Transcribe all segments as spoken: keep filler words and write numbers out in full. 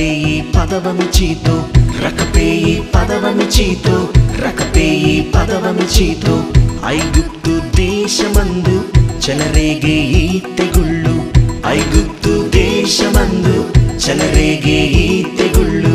రకపేయి పదవమిచితో రకపేయి పదవమిచితో రకపేయి పదవమిచితో ఐగుప్తు దేశమందు చెలరేగే ఈ తెగుళ్ళు ఐగుప్తు దేశమందు చెలరేగే ఈ తెగుళ్ళు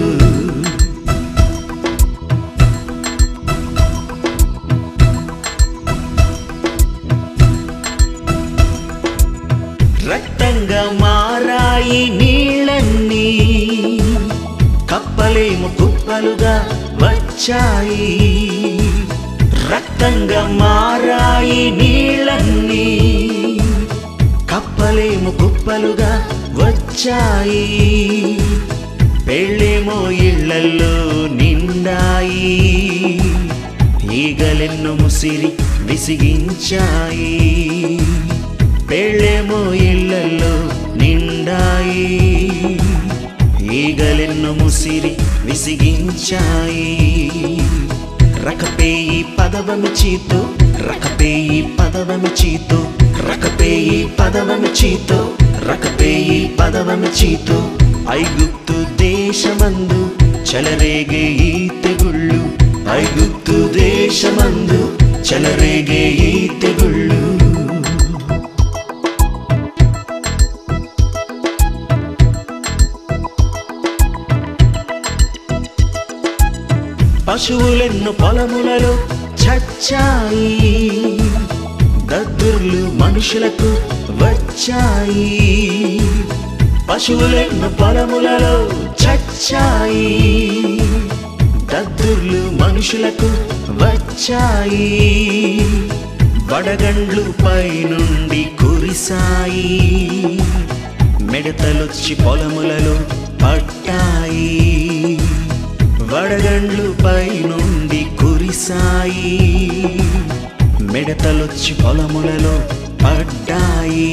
రక్తంగా మారాయి నీళ్ళన్నీ కప్పలేము కుప్పలుగా వచ్చాయి రక్తంగా మారాయి నీళ్ళన్నీ కప్పలేము కుప్పలుగా వచ్చాయి పెళ్ళేమో ఇళ్ళల్లో నిండాయి ఈగలెన్ను ముసిరి విసిగించాయి పెళ్ళేమో ఇళ్ళల్లో నిండాయి ఈగలెన్ను ముసిరి విసిగించాయి రకపేయి పదవమిచితో రకపేయి పదవమిచితో రకపేయి పదవమిచితో రకపేయి పదవమిచితో ఐగుప్తు దేశమందు చెలరేగే ఈ తెగుళ్ళు ఐగుప్తు దేశమందు చెలరేగే ఈ తెగుళ్ళు పశువులెన్ను పొలములలో చచ్చాయి దద్దుర్లు మనుషులకు వచ్చాయి పశువులెన్ను పొలములలో చచ్చాయి దద్దుర్లు మనుషులకు వచ్చాయి వడగండ్లు పైనుండి కురిసాయి మిడతలొచ్చి పొలములలో పట్టాయి వడగండ్లు పైనుండి కురిసాయి మిడతలొచ్చి పొలములలో పడ్డాయి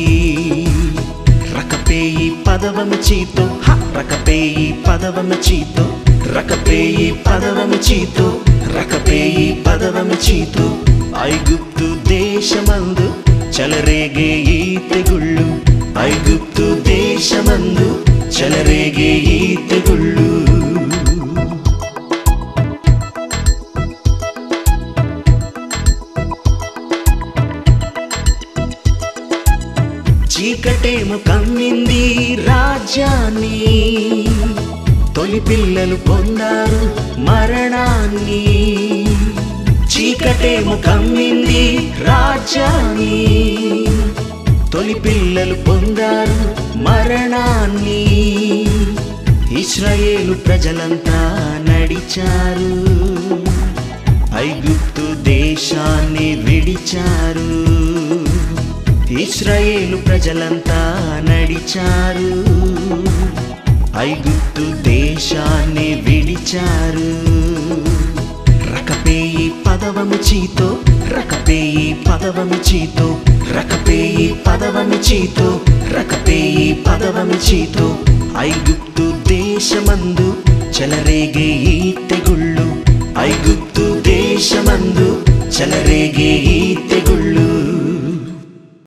రకపేయి పదవమిచితో రకపేయి పదవమిచితో రకపేయి పదవమిచితో రకపేయి పదవమిచితో ఐగుప్తు దేశమందు చెలరేగే ఈ తెగుళ్ళు ఐగుప్తు దేశమందు చెలరేగే ఈ తెగుళ్ళు చీకటేమో కమ్మింది రాజ్యాన్ని తొలి పిల్లలు పొందారు మరణాన్ని చీకటేమో కమ్మింది రాజ్యాన్ని తొలి పిల్లలు పొందారు మరణాన్ని ఇశ్రాయేలు ప్రజలంతా నడిచారు ఐగుప్తు దేశాన్ని విడిచారు ఇశ్రాయేలు ప్రజలంతా నడిచారు ఐగుప్తు దేశాన్ని విడిచారు రకపేయి పదవమిచితో రకపేయి పదవమిచితో రకపేయి పదవమిచితో రకపేయి పదవమిచితో ఐగుప్తు దేశమందు చెలరేగే ఈ తెగుళ్ళు ఐగుప్తు దేశమందు చెలరేగే ఈ తెగుళ్ళు